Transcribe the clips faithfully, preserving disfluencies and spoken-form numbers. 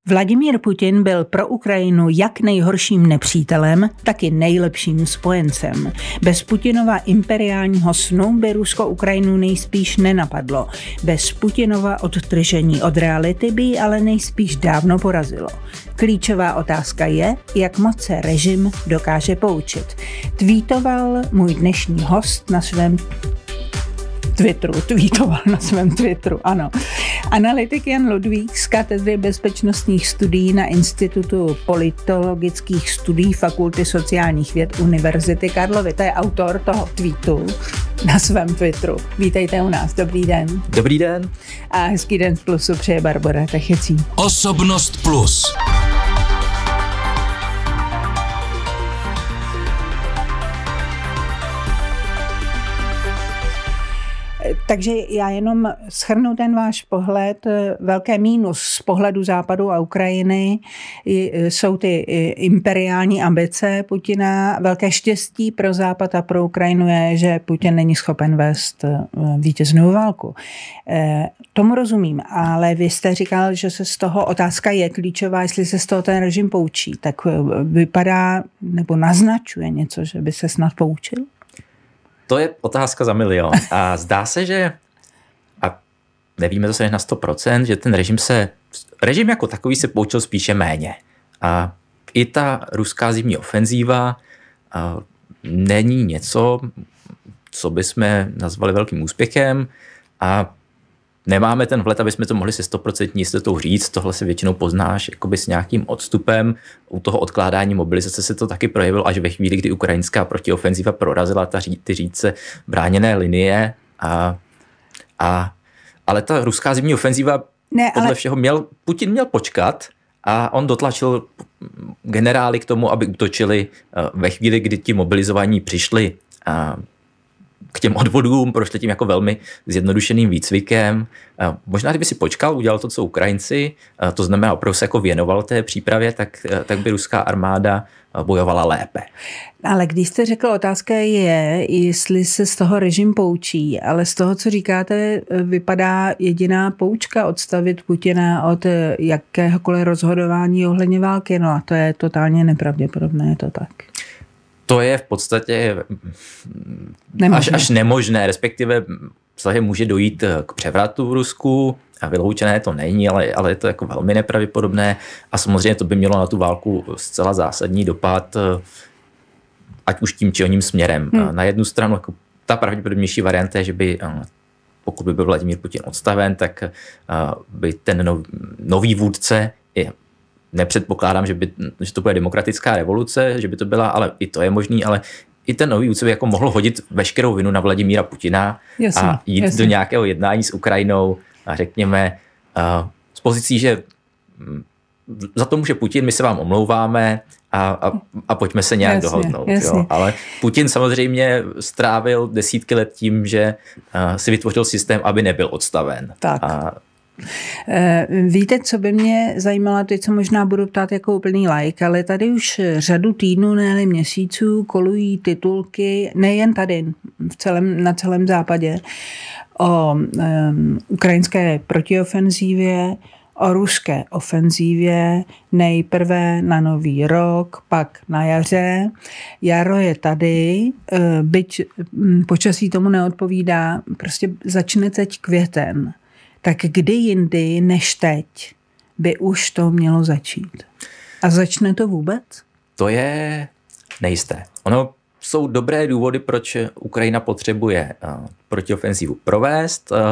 Vladimír Putin byl pro Ukrajinu jak nejhorším nepřítelem, tak i nejlepším spojencem. Bez Putinova imperiálního snu by Rusko Ukrajinu nejspíš nenapadlo. Bez Putinova odtržení od reality by ji ale nejspíš dávno porazilo. Klíčová otázka je, jak moc se režim dokáže poučit. Tweetoval můj dnešní host na svém Twitteru, tweetoval na svém Twitteru, ano. Analytik Jan Ludvík z katedry bezpečnostních studií na Institutu politologických studií Fakulty sociálních věd Univerzity Karlovy. To je autor toho tweetu na svém Twitteru. Vítejte u nás, dobrý den. Dobrý den. A hezký den z Plusu přeje Barbora Techecí. Osobnost Plus. Takže já jenom shrnu ten váš pohled. Velké mínus z pohledu Západu a Ukrajiny jsou ty imperiální ambice Putina. Velké štěstí pro Západ a pro Ukrajinu je, že Putin není schopen vést vítěznou válku. Tomu rozumím, ale vy jste říkal, že se z toho otázka je klíčová, jestli se z toho ten režim poučí. Tak vypadá nebo naznačuje něco, že by se snad poučil? To je otázka za milion. A zdá se, že, a nevíme to se na sto procent, že ten režim se, režim jako takový se poučil spíše méně. A i ta ruská zimní ofenzíva není něco, co bychom nazvali velkým úspěchem a nemáme ten vhled, aby jsme to mohli se sto procent jistotou říct. Tohle se většinou poznáš jakoby s nějakým odstupem. U toho odkládání mobilizace se to taky projevilo až ve chvíli, kdy ukrajinská protiofenziva prorazila ta, ty řídce bráněné linie. A, a, ale ta ruská zimní ofenziva ne, podle ale... všeho měl, Putin měl počkat a on dotlačil generály k tomu, aby útočili ve chvíli, kdy ti mobilizovaní přišli a k těm odvodům, prošli tím jako velmi zjednodušeným výcvikem. Možná, kdyby si počkal, udělal to, co Ukrajinci, to znamená, opravdu se jako věnoval té přípravě, tak, tak by ruská armáda bojovala lépe. Ale když jste řekl, otázka je, jestli se z toho režim poučí, ale z toho, co říkáte, vypadá jediná poučka odstavit Putina od jakéhokoliv rozhodování ohledně války. No a to je totálně nepravděpodobné, je to tak. To je v podstatě až, až nemožné, respektive může dojít k převratu v Rusku a vyloučené to není, ale, ale je to jako velmi nepravděpodobné a samozřejmě to by mělo na tu válku zcela zásadní dopad, ať už tím či oním směrem. Hmm. Na jednu stranu jako ta pravděpodobnější varianta je, že by, pokud by byl Vladimír Putin odstaven, tak by ten nový vůdce je nepředpokládám, že, by, že to bude demokratická revoluce, že by to byla, ale i to je možný, ale i ten nový vůdce by jako mohl hodit veškerou vinu na Vladimíra Putina jasně, a jít jasně. do nějakého jednání s Ukrajinou a řekněme uh, s pozicí, že za to může Putin, my se vám omlouváme a, a, a pojďme se nějak jasně, dohodnout. Jo. Ale Putin samozřejmě strávil desítky let tím, že uh, si vytvořil systém, aby nebyl odstaven. Tak. A, Víte, co by mě zajímalo, teď se možná budu ptát jako úplný like, ale tady už řadu týdnů, ne měsíců kolují titulky, nejen tady, v celém, na celém západě, o um, ukrajinské protiofenzívě, o ruské ofenzívě, nejprve na nový rok, pak na jaře. Jaro je tady, byť počasí tomu neodpovídá, prostě začne teď květen. Tak kdy jindy než teď by už to mělo začít? A začne to vůbec? To je nejisté. Ono jsou dobré důvody, proč Ukrajina potřebuje uh, protiofenzívu provést. Uh,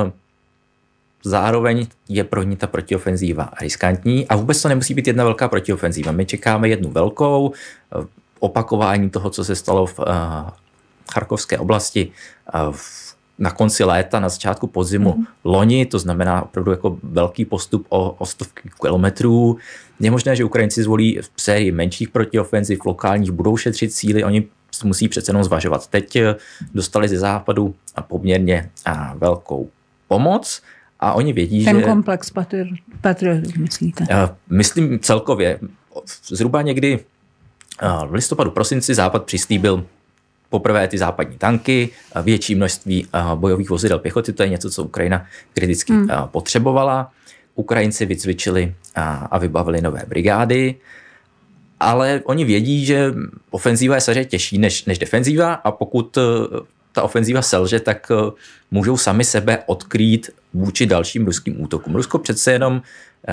zároveň je pro ní ta protiofenzíva riskantní a vůbec to nemusí být jedna velká protiofenzíva. My čekáme jednu velkou, uh, opakování toho, co se stalo v uh, Charkovské oblasti uh, v na konci léta, na začátku podzimu mm. loni, to znamená opravdu jako velký postup o, o stovky kilometrů. Je možné, že Ukrajinci zvolí v sérii menších protiofenziv, lokálních, budou šetřit síly, oni musí přece jenom zvažovat. Teď dostali ze západu poměrně velkou pomoc a oni vědí, Ten že... Ten komplex Patriot, myslíte? Myslím celkově. Zhruba někdy v listopadu, prosinci západ přislíbil poprvé ty západní tanky, větší množství bojových vozidel pěchoty, to je něco, co Ukrajina kriticky hmm. potřebovala. Ukrajinci vycvičili a, a vybavili nové brigády, ale oni vědí, že ofenzíva je samozřejmě těžší než, než defenzíva a pokud ta ofenzíva selže, tak můžou sami sebe odkrýt vůči dalším ruským útokům. Rusko přece jenom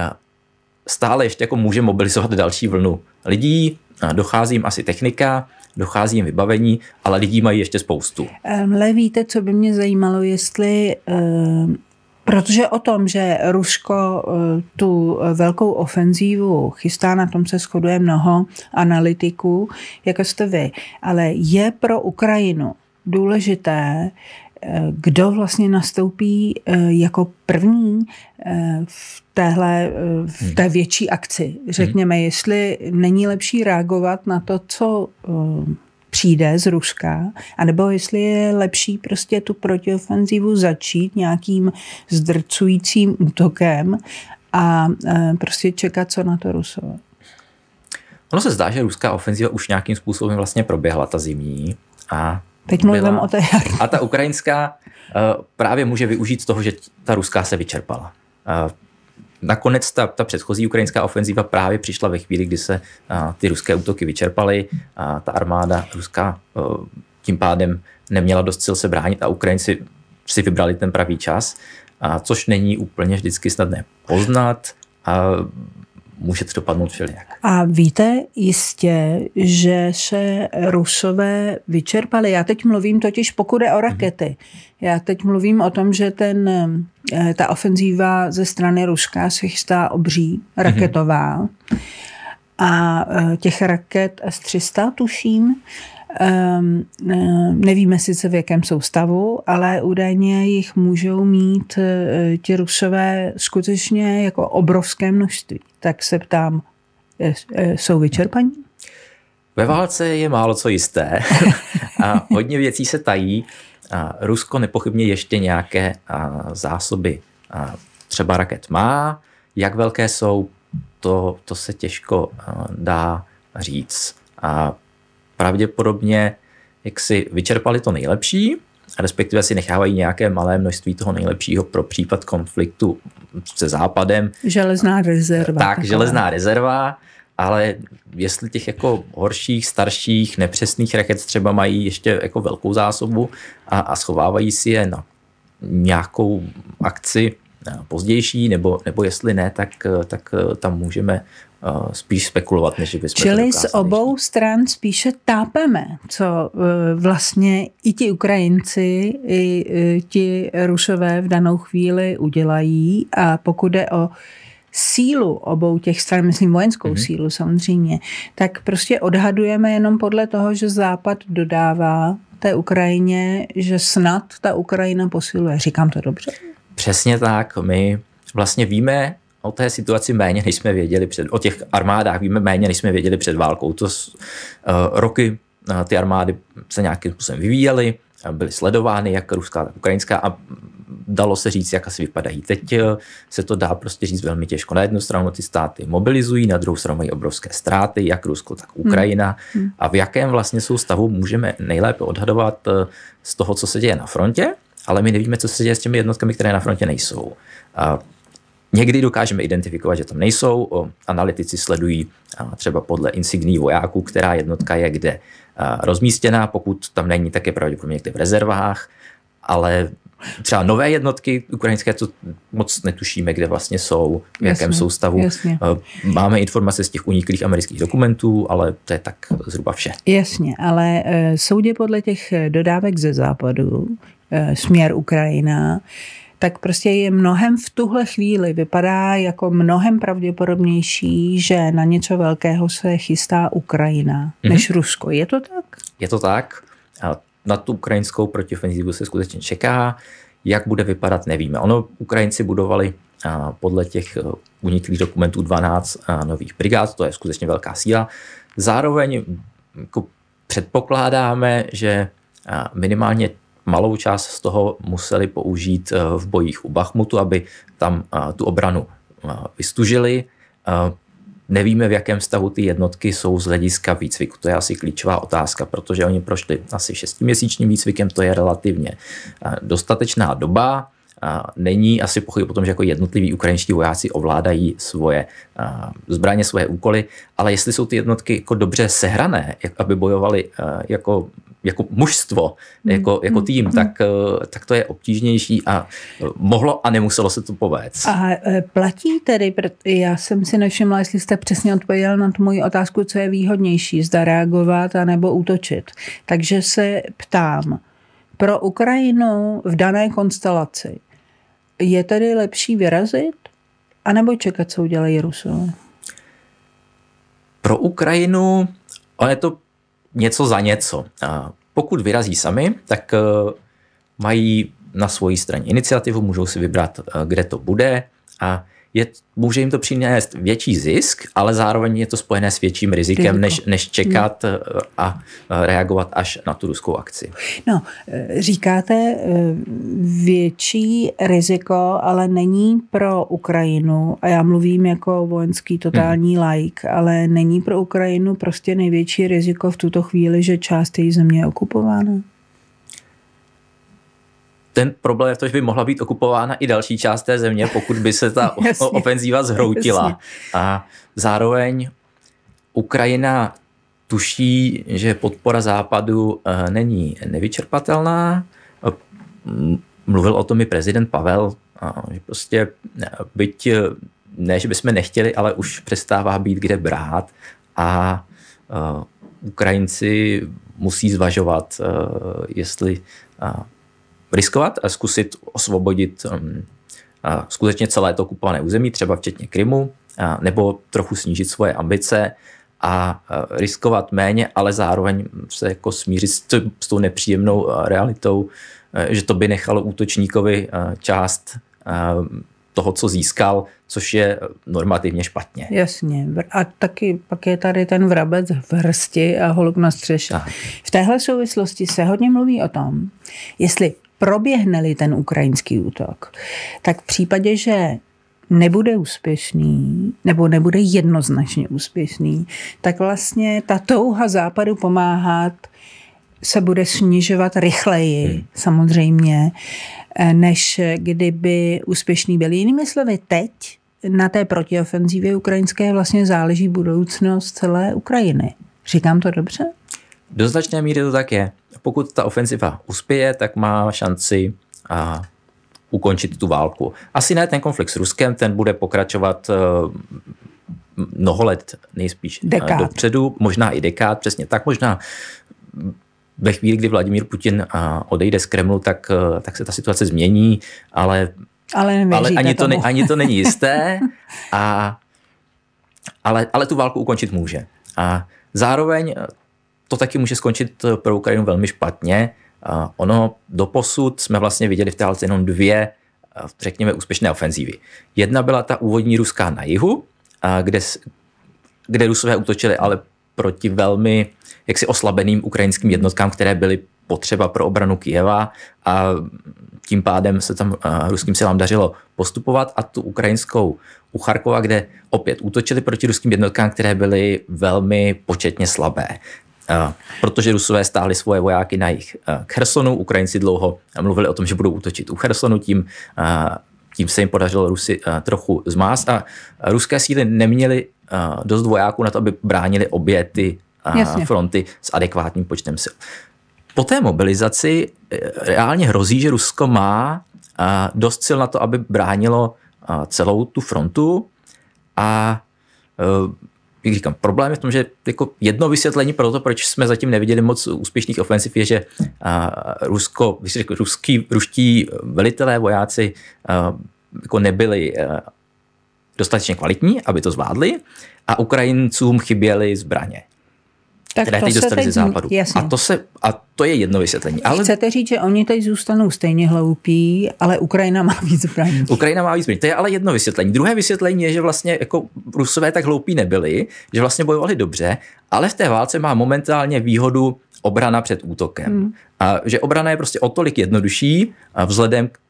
stále ještě jako může mobilizovat další vlnu lidí, dochází jim asi technika, dochází jim vybavení, ale lidí mají ještě spoustu. Ale víte, co by mě zajímalo, jestli... Uh... Protože o tom, že Rusko tu velkou ofenzívu chystá, na tom se shoduje mnoho analytiků, jako jste vy, ale je pro Ukrajinu důležité, kdo vlastně nastoupí jako první v téhle, v té větší akci. Řekněme, jestli není lepší reagovat na to, co přijde z Ruska, anebo jestli je lepší prostě tu protiofenzivu začít nějakým zdrcujícím útokem a prostě čekat, co na to Rusové. Ono se zdá, že ruská ofenziva už nějakým způsobem vlastně proběhla, ta zimní. A teď mluvím byla, o té. A ta ukrajinská uh, právě může využít toho, že ta ruská se vyčerpala. Uh, Nakonec ta, ta předchozí ukrajinská ofenziva právě přišla ve chvíli, kdy se a, ty ruské útoky vyčerpaly a ta armáda ruská a, tím pádem neměla dost sil se bránit a Ukrajinci si vybrali ten pravý čas, a, což není úplně vždycky snadné poznat a může to dopadnout všelijak. A víte jistě, že se Rusové vyčerpali. Já teď mluvím totiž, pokud je o rakety. Já teď mluvím o tom, že ten, ta ofenzíva ze strany Ruska se chystá obří raketová. A těch raket S tři sta tuším, Um, nevíme sice v jakém jsou stavu, ale údajně jich můžou mít uh, ti Rusové skutečně jako obrovské množství. Tak se ptám, je, jsou vyčerpaní? Ve válce je málo co jisté a hodně věcí se tají. A Rusko nepochybně ještě nějaké a, zásoby a, třeba raket má. Jak velké jsou, to, to se těžko a, dá říct. A pravděpodobně jak si vyčerpali to nejlepší, respektive si nechávají nějaké malé množství toho nejlepšího pro případ konfliktu se Západem. Železná rezerva. Tak, taková. Železná rezerva, ale jestli těch jako horších, starších, nepřesných raket třeba mají ještě jako velkou zásobu a, a schovávají si je na nějakou akci pozdější, nebo, nebo jestli ne, tak, tak tam můžeme spíš spekulovat, než bychom Čili to z obou stran spíše tápeme, co vlastně i ti Ukrajinci, i ti Rusové v danou chvíli udělají a pokud jde o sílu obou těch stran, myslím vojenskou mm-hmm. sílu samozřejmě, tak prostě odhadujeme jenom podle toho, že Západ dodává té Ukrajině, že snad ta Ukrajina posiluje. Říkám to dobře? Přesně tak. My vlastně víme o té situaci méně, než jsme věděli před, o těch armádách víme méně, než jsme věděli před válkou. To uh, roky uh, ty armády se nějakým způsobem vyvíjely, byly sledovány, jak ruská, tak ukrajinská a dalo se říct, jak asi vypadají. Teď uh, se to dá prostě říct velmi těžko. Na jednu stranu ty státy mobilizují, na druhou stranu mají obrovské ztráty, jak Rusko, tak Ukrajina. Hmm. A v jakém vlastně jsou stavu, můžeme nejlépe odhadovat uh, z toho, co se děje na frontě, ale my nevíme, co se děje s těmi jednotkami, které na frontě nejsou. Uh, Někdy dokážeme identifikovat, že tam nejsou. Analytici sledují třeba podle insignií vojáků, která jednotka je kde rozmístěná. Pokud tam není, tak je pravděpodobně někde v rezervách. Ale třeba nové jednotky ukrajinské, to moc netušíme, kde vlastně jsou, v jakém jasně, jsou stavu. Jasně. Máme informace z těch uniklých amerických dokumentů, ale to je tak zhruba vše. Jasně, ale soudě podle těch dodávek ze západu, směr Ukrajina, tak prostě je mnohem v tuhle chvíli, vypadá jako mnohem pravděpodobnější, že na něco velkého se chystá Ukrajina mm-hmm. než Rusko. Je to tak? Je to tak. A na tu ukrajinskou protiofenzivu se skutečně čeká. Jak bude vypadat, nevíme. Ono Ukrajinci budovali a, podle těch uniklých dokumentů dvanáct a, nových brigád, to je skutečně velká síla. Zároveň jako předpokládáme, že a, minimálně malou část z toho museli použít v bojích u Bachmutu, aby tam tu obranu vystužili. Nevíme, v jakém stavu ty jednotky jsou z hlediska výcviku. To je asi klíčová otázka, protože oni prošli asi šestiměsíčním výcvikem, to je relativně dostatečná doba. není asi pochyb o tom, že jako jednotliví ukrajinští vojáci ovládají svoje zbraně, svoje úkoly, ale jestli jsou ty jednotky jako dobře sehrané, aby bojovali jako jako mužstvo, jako, jako tým, mm. tak, tak to je obtížnější a mohlo a nemuselo se to povést. A platí tedy, já jsem si nevšimla, jestli jste přesně odpověděl na tu moji otázku, co je výhodnější, zda reagovat anebo útočit. Takže se ptám, pro Ukrajinu v dané konstelaci je tedy lepší vyrazit anebo čekat, co udělají Rusové? Pro Ukrajinu, ale je to něco za něco. Pokud vyrazí sami, tak mají na svojí straně iniciativu, můžou si vybrat, kde to bude a je, může jim to přinést větší zisk, ale zároveň je to spojené s větším rizikem, než, než čekat a reagovat až na tu ruskou akci. No, říkáte větší riziko, ale není pro Ukrajinu, a já mluvím jako vojenský totální hmm. laik, ale není pro Ukrajinu prostě největší riziko v tuto chvíli, že část její země je okupována? Ten problém je v tom, že by mohla být okupována i další část té země, pokud by se ta ofenzíva zhroutila. Jasně. A zároveň Ukrajina tuší, že podpora Západu není nevyčerpatelná. Mluvil o tom i prezident Pavel, že prostě byť ne, že bychom nechtěli, ale už přestává být kde brát a Ukrajinci musí zvažovat, jestli riskovat a zkusit osvobodit um, a skutečně celé to okupované území, třeba včetně Krymu, a, nebo trochu snížit svoje ambice a, a riskovat méně, ale zároveň se jako smířit s, t- s tou nepříjemnou a, realitou, a, že to by nechalo útočníkovi a, část a, toho, co získal, což je normativně špatně. Jasně. A taky pak je tady ten vrabec v hrsti a holub na střeše. Aha. V téhle souvislosti se hodně mluví o tom, jestli proběhne-li ten ukrajinský útok, tak v případě, že nebude úspěšný, nebo nebude jednoznačně úspěšný, tak vlastně ta touha Západu pomáhat se bude snižovat rychleji, hmm. samozřejmě, než kdyby úspěšný byl. Jinými slovy, teď na té protiofenzívě ukrajinské vlastně záleží budoucnost celé Ukrajiny. Říkám to dobře? Do značné míry to tak je. Pokud ta ofenziva uspěje, tak má šanci a, ukončit tu válku. Asi ne ten konflikt s Ruskem, ten bude pokračovat uh, mnoho let nejspíš dekád. dopředu, možná i dekád, přesně tak, možná ve chvíli, kdy Vladimír Putin uh, odejde z Kremlu, tak, uh, tak se ta situace změní, ale, ale, ale ani, to ne, ani to není jisté, a, ale, ale tu válku ukončit může. A zároveň to taky může skončit pro Ukrajinu velmi špatně. Uh, ono doposud jsme vlastně viděli v té válce jenom dvě, uh, řekněme, úspěšné ofenzívy. Jedna byla ta úvodní ruská na jihu, uh, kde, kde Rusové útočili ale proti velmi jaksi oslabeným ukrajinským jednotkám, které byly potřeba pro obranu Kyjeva a tím pádem se tam uh, ruským silám dařilo postupovat, a tu ukrajinskou u Charkova, kde opět útočili proti ruským jednotkám, které byly velmi početně slabé. Uh, protože Rusové stáhli svoje vojáky na jih uh, k Chersonu, Ukrajinci dlouho mluvili o tom, že budou útočit u Chersonu, tím, uh, tím se jim podařilo Rusy uh, trochu zmást a ruské síly neměly uh, dost vojáků na to, aby bránili obě ty uh, fronty s adekvátním počtem sil. Po té mobilizaci uh, reálně hrozí, že Rusko má uh, dost sil na to, aby bránilo uh, celou tu frontu a uh, jak říkám, problém je v tom, že jako jedno vysvětlení pro to, proč jsme zatím neviděli moc úspěšných ofenziv, je, že a, Rusko, řekl, ruský, ruští velitelé, vojáci a, jako nebyli a, dostatečně kvalitní, aby to zvládli, a Ukrajincům chyběly zbraně, tak které teď dostali ze západu. A to, se, a to je jedno vysvětlení. Ale chcete říct, že oni teď zůstanou stejně hloupí, ale Ukrajina má víc zbraní. Ukrajina má víc zbraní. To je ale jedno vysvětlení. Druhé vysvětlení je, že vlastně jako Rusové tak hloupí nebyli, že vlastně bojovali dobře, ale v té válce má momentálně výhodu obrana před útokem. Hmm. A že obrana je prostě o tolik jednodušší vzhledem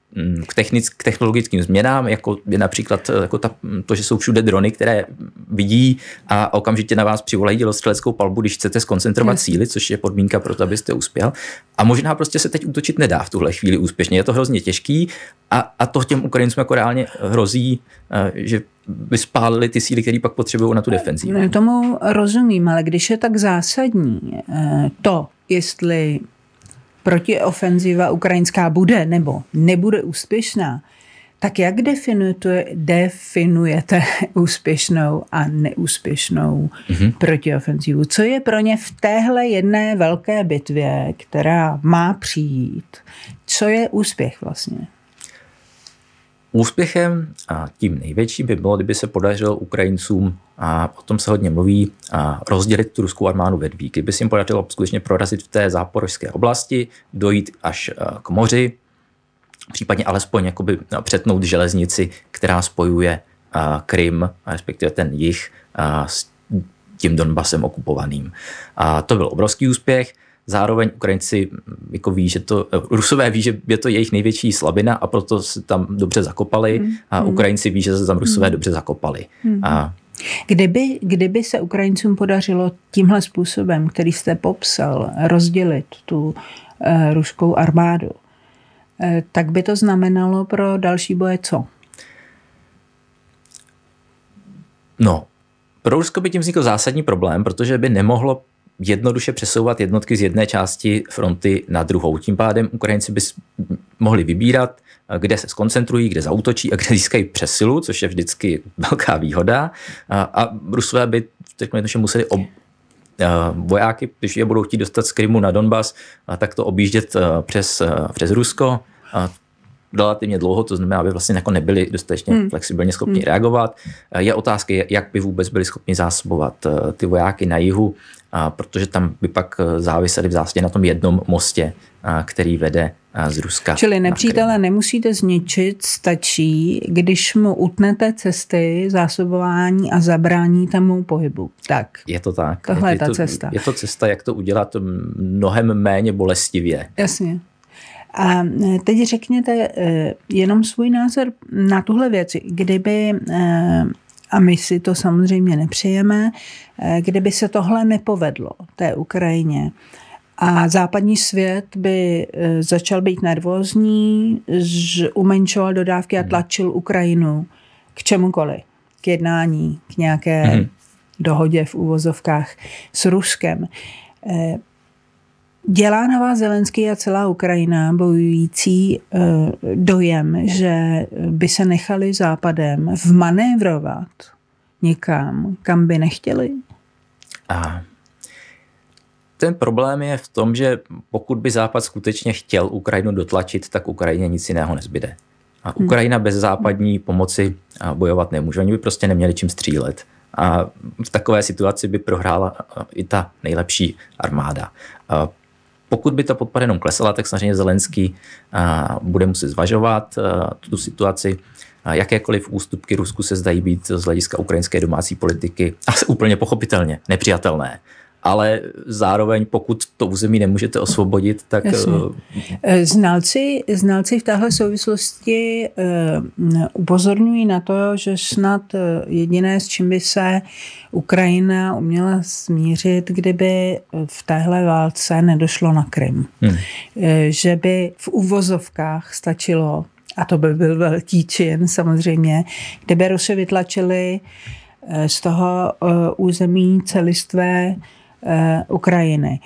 k, technick, k technologickým změnám, jako je například jako ta, to, že jsou všude drony, které vidí a okamžitě na vás přivolají dělostřeleckou palbu, když chcete skoncentrovat yes. síly, což je podmínka pro to, abyste uspěl. A možná prostě se teď útočit nedá v tuhle chvíli úspěšně. Je to hrozně těžký a, a to těm Ukrajincům jako reálně hrozí, že by spálili ty síly, které pak potřebují na tu defenzivu. Tomu rozumím, ale když je tak zásadní to, jestli protiofenziva ukrajinská bude nebo nebude úspěšná, tak jak definujete, definujete úspěšnou a neúspěšnou mm-hmm. protiofenzivu? Co je pro ně v téhle jedné velké bitvě, která má přijít? Co je úspěch vlastně? Úspěchem a tím největším by bylo, kdyby se podařilo Ukrajincům, a o tom se hodně mluví, a rozdělit tu ruskou armádu ve dví. Kdyby se jim podařilo skutečně prorazit v té záporožské oblasti, dojít až k moři, případně alespoň jakoby přetnout železnici, která spojuje Krym, respektive ten jih, s tím Donbasem okupovaným. A to byl obrovský úspěch. Zároveň Ukrajinci jako ví, že to, Rusové ví, že je to jejich největší slabina a proto se tam dobře zakopali mm. a Ukrajinci ví, že se tam Rusové mm. dobře zakopali. Mm. A Kdyby, kdyby se Ukrajincům podařilo tímhle způsobem, který jste popsal, rozdělit tu uh, ruskou armádu, uh, tak by to znamenalo pro další boje co? No, pro Rusko by tím vznikl zásadní problém, protože by nemohlo jednoduše přesouvat jednotky z jedné části fronty na druhou. Tím pádem Ukrajinci by mohli vybírat, kde se skoncentrují, kde zaútočí a kde získají přesilu, což je vždycky velká výhoda. A, a Rusové by museli ob, vojáky, když je budou chtít dostat z Krymu na Donbas, tak to objíždět přes, přes Rusko relativně dlouho, to znamená, aby vlastně jako nebyli dostatečně hmm. flexibilně schopni hmm. reagovat. Je otázka, jak by vůbec byli schopni zásobovat ty vojáky na jihu, protože tam by pak záviseli v zásadě na tom jednom mostě, který vede z Ruska. Čili nepřítele nemusíte zničit, stačí, když mu utnete cesty, zásobování a zabrání tomu pohybu. Tak. Je to tak. Tohle je, je ta to, cesta. Je to cesta, jak to udělat mnohem méně bolestivě. Jasně. A teď řekněte jenom svůj názor na tuhle věc. Kdyby, a my si to samozřejmě nepřejeme, kdyby se tohle nepovedlo té Ukrajině a západní svět by začal být nervózní, umenšoval dodávky a tlačil Ukrajinu k čemukoliv, k jednání, k nějaké hmm. dohodě v uvozovkách s Ruskem. Dělá na vás Zelenský a celá Ukrajina bojující dojem, že by se nechali Západem vmanévrovat někam, kam by nechtěli? A ten problém je v tom, že pokud by Západ skutečně chtěl Ukrajinu dotlačit, tak Ukrajině nic jiného nezbyde. A Ukrajina bez západní pomoci bojovat nemůže. Oni by prostě neměli čím střílet. A v takové situaci by prohrála i ta nejlepší armáda. A pokud by ta podpora jenom klesala, tak samozřejmě Zelenský bude muset zvažovat tu situaci. Jakékoliv ústupky Rusku se zdají být z hlediska ukrajinské domácí politiky asi úplně pochopitelně nepřijatelné. Ale zároveň, pokud to území nemůžete osvobodit, tak... Jasně. Znalci, znalci v téhle souvislosti uh, upozorňují na to, že snad jediné, s čím by se Ukrajina uměla smířit, kdyby v téhle válce nedošlo na Krym. Hmm. Uh, že by v uvozovkách stačilo, a to by byl velký čin samozřejmě, kdyby Rusy vytlačili uh, z toho uh, území celistvé Ukrajiny.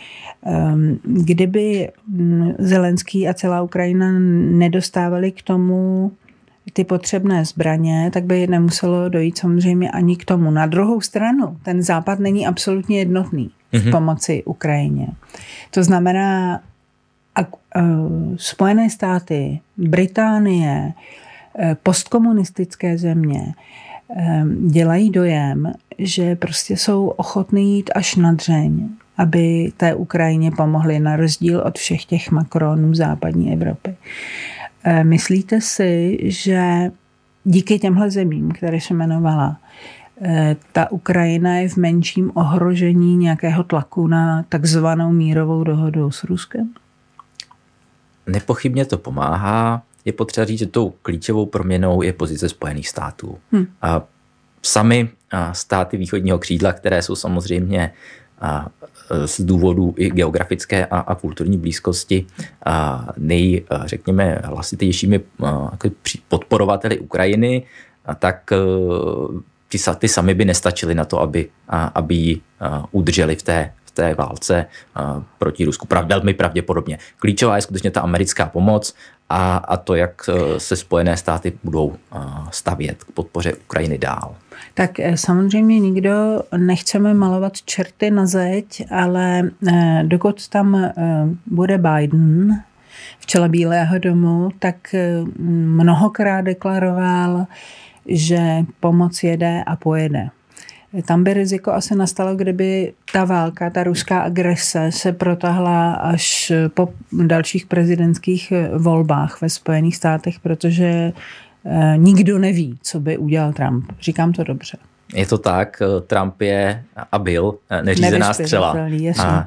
Kdyby Zelenský a celá Ukrajina nedostávali k tomu ty potřebné zbraně, tak by nemuselo dojít samozřejmě ani k tomu. Na druhou stranu, ten Západ není absolutně jednotný v pomoci Ukrajině. To znamená, Spojené státy, Británie, postkomunistické země dělají dojem, že prostě jsou ochotní jít až na dřeň, aby té Ukrajině pomohli, na rozdíl od všech těch Macronů západní Evropy. Myslíte si, že díky těmhle zemím, které se jmenovala, ta Ukrajina je v menším ohrožení nějakého tlaku na takzvanou mírovou dohodu s Ruskem? Nepochybně to pomáhá. je potřeba říct, že tou klíčovou proměnou je pozice Spojených států. Hmm. A sami a státy východního křídla, které jsou samozřejmě a z důvodu i geografické a, a kulturní blízkosti a nej, řekněme, hlasitějšími podporovateli Ukrajiny, a tak ty, ty sami by nestačili na to, aby, a, aby ji udrželi v té, v té válce a, proti Rusku. Prav, velmi pravděpodobně. Klíčová je skutečně ta americká pomoc a, a to, jak se Spojené státy budou stavět k podpoře Ukrajiny dál. Tak samozřejmě nikdo nechceme malovat čerty na zeď, ale dokud tam bude Biden v čele Bílého domu, tak mnohokrát deklaroval, že pomoc jede a pojede. Tam by riziko asi nastalo, kdyby ta válka, ta ruská agrese se protahla až po dalších prezidentských volbách ve Spojených státech, protože nikdo neví, co by udělal Trump. Říkám to dobře. Je to tak, Trump je a byl neřízená střela. A,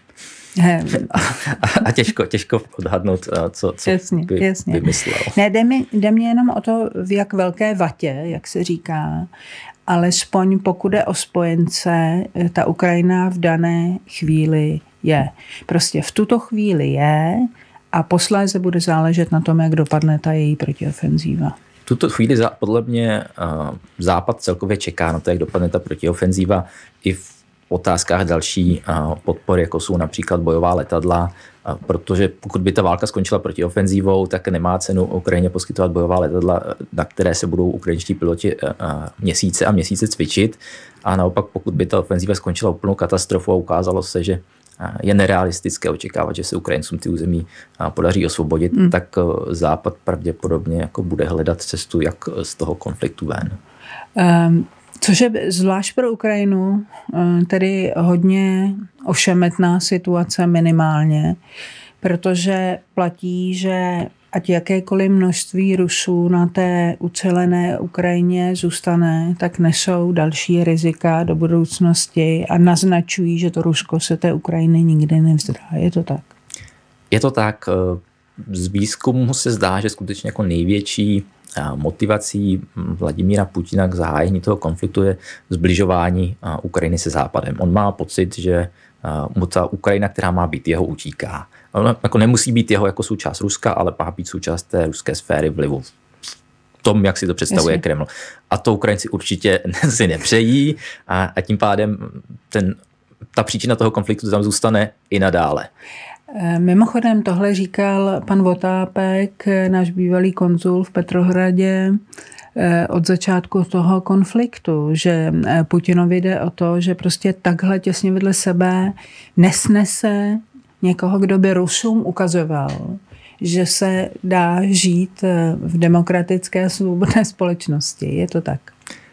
a těžko, těžko odhadnout, co, co jasně, by jasně. vymyslel. Ne, jde mi, jde mi jenom o to, v jak velké vatě, jak se říká, alespoň pokud je o spojence, ta Ukrajina v dané chvíli je. Prostě v tuto chvíli je a posléze bude záležet na tom, jak dopadne ta její protiofenzíva. V tuto chvíli podle mě Západ celkově čeká na to, jak dopadne ta protiofenzíva i v otázkách další podpory, jako jsou například bojová letadla, protože pokud by ta válka skončila protiofenzívou, tak nemá cenu Ukrajině poskytovat bojová letadla, na které se budou ukrajinští piloti měsíce a měsíce cvičit. A naopak, pokud by ta ofenzíva skončila úplnou katastrofou a ukázalo se, že je nerealistické očekávat, že se Ukrajincům ty území podaří osvobodit, hmm. tak Západ pravděpodobně jako bude hledat cestu, jak z toho konfliktu ven. Um. Což je zvlášť pro Ukrajinu tedy hodně ošemetná situace minimálně, protože platí, že ať jakékoliv množství Rusů na té ucelené Ukrajině zůstane, tak nesou další rizika do budoucnosti a naznačují, že to Rusko se té Ukrajiny nikdy nevzdá. Je to tak? Je to tak. Z výzkumu se zdá, že skutečně jako největší motivací Vladimíra Putina k zahájení toho konfliktu je zbližování Ukrajiny se Západem. On má pocit, že mu ta Ukrajina, která má být jeho, utíká. Ona jako nemusí být jeho jako součást Ruska, ale má být součást té ruské sféry vlivu. V tom, jak si to představuje Jasně. Kreml. A to Ukrajinci určitě si nepřejí a, a tím pádem ten, ta příčina toho konfliktu tam zůstane i nadále. Mimochodem tohle říkal pan Votápek, náš bývalý konzul v Petrohradě, od začátku toho konfliktu, že Putinovi jde o to, že prostě takhle těsně vedle sebe nesnese někoho, kdo by Rusům ukazoval, že se dá žít v demokratické svobodné společnosti. Je to tak?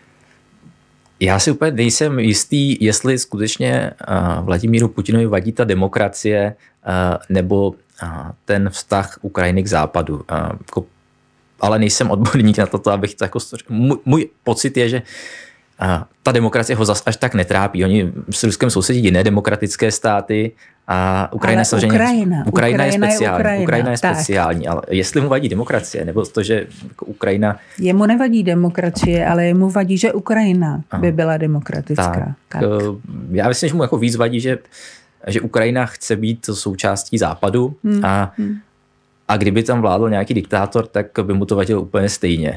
Já si úplně nejsem jistý, jestli skutečně Vladimíru Putinovi vadí ta demokracie nebo ten vztah Ukrajiny k Západu. Ale nejsem odborník na to, abych to jako... Můj, můj pocit je, že ta demokracie ho zas až tak netrápí. Oni s Ruskem sousedí jiné demokratické státy a Ukrajina ale samozřejmě... Ukrajina. Ukrajina je speciální. Ukrajina, Ukrajina je tak. speciální, ale jestli mu vadí demokracie, nebo to, že jako Ukrajina... Jemu nevadí demokracie, ale jemu vadí, že Ukrajina Aha. by byla demokratická. Tak, tak. Já myslím, že mu jako víc vadí, že, že Ukrajina chce být součástí Západu hmm. a, hmm. a kdyby tam vládl nějaký diktátor, tak by mu to vadilo úplně stejně.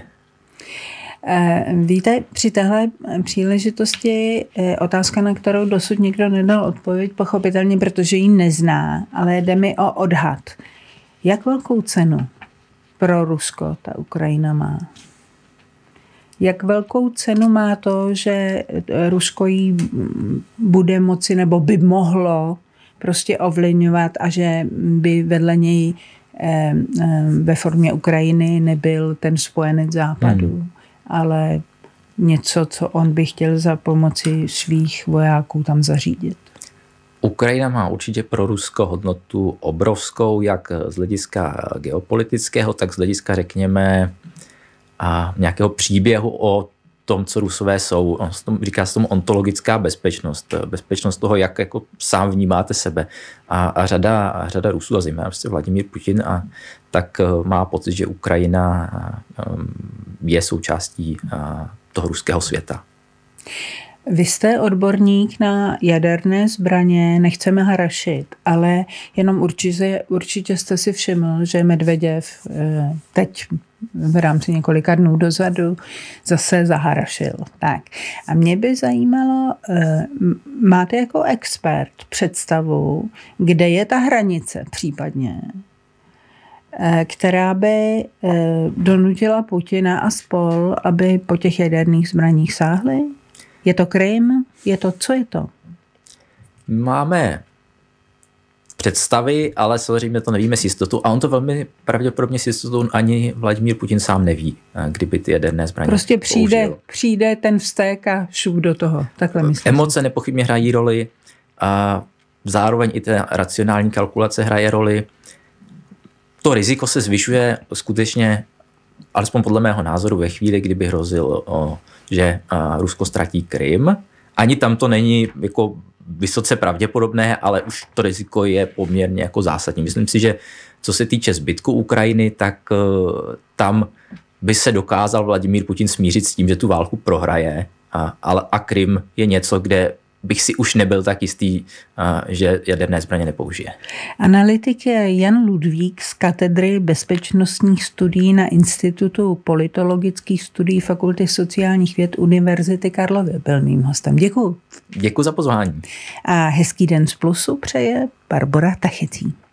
Víte, při téhle příležitosti otázka, na kterou dosud nikdo nedal odpověď, pochopitelně, protože ji nezná, ale jde mi o odhad. Jak velkou cenu pro Rusko ta Ukrajina má? Jak velkou cenu má to, že Rusko jí bude moci nebo by mohlo prostě ovlivňovat a že by vedle něj ve formě Ukrajiny nebyl ten spojenec Západu? Hmm. ale něco, co on by chtěl za pomoci svých vojáků tam zařídit. Ukrajina má určitě pro Rusko hodnotu obrovskou, jak z hlediska geopolitického, tak z hlediska, řekněme, a nějakého příběhu o tom, co Rusové jsou. On se tomu, říká se tomu ontologická bezpečnost. Bezpečnost toho, jak jako sám vnímáte sebe. A, a řada, a řada Rusů, a zejména prostě Vladimír Putin, a tak má pocit, že Ukrajina je součástí toho ruského světa. Vy jste odborník na jaderné zbraně, nechceme harašit, ale jenom určitě, určitě jste si všiml, že Medveděv teď v rámci několika dnů dozadu zase zaharašil. Tak. A mě by zajímalo, máte jako expert představu, kde je ta hranice případně, která by donutila Putina a spol, aby po těch jaderných zbraních sáhli? Je to Krym? Je to, co je to? Máme představy, ale samozřejmě to nevíme s jistotou. A on to velmi pravděpodobně s jistotou ani Vladimír Putin sám neví, kdyby ty jaderné zbraně Prostě přijde, přijde ten vztek a šup do toho. Takhle myslím. Emoce nepochybně hrají roli a zároveň i ta racionální kalkulace hraje roli. To riziko se zvyšuje skutečně, alespoň podle mého názoru, ve chvíli, kdyby hrozil, o, že a, Rusko ztratí Krym. Ani tam to není jako vysoce pravděpodobné, ale už to riziko je poměrně jako zásadní. Myslím si, že co se týče zbytku Ukrajiny, tak uh, tam by se dokázal Vladimír Putin smířit s tím, že tu válku prohraje. A, ale, a Krym je něco, kde bych si už nebyl tak jistý, že jaderné zbraně nepoužije. Analytik Jan Ludvík z katedry bezpečnostních studií na Institutu politologických studií Fakulty sociálních věd Univerzity Karlovy byl mým hostem. Děkuju. Děkuju za pozvání. A hezký den z Plusu přeje Barbora Tachecí.